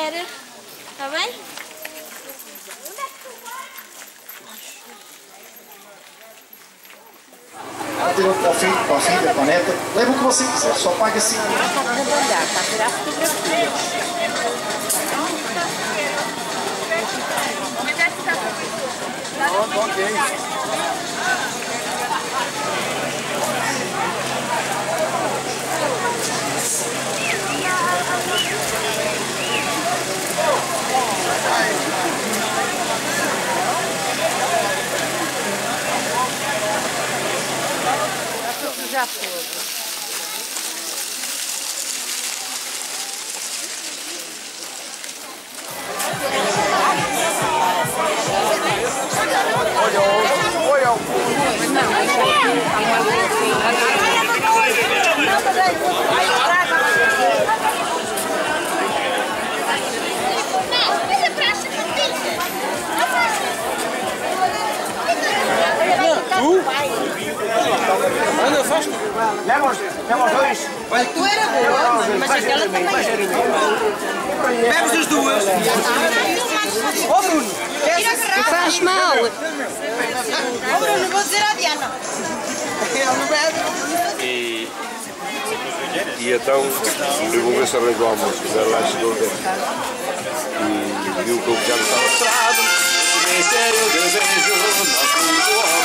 quiser. Está bem? Tira para o filho, para a neta. Leva o que você quiser, só paga 5 euros. Está a tirar fotografias. Já foi. Olha o Anda, faz. Leva os dois. Olha, tu era boa, mas aquela também. Bebes as duas. Ó Bruno. Tu faz mal. Ó Bruno, vou dizer à Diana. Ele não bebe. E então, eu vou ver se arranjo o almoço. Já lá chegou o tempo. E viu que o piano estava parado. Nem sério desejo, nosso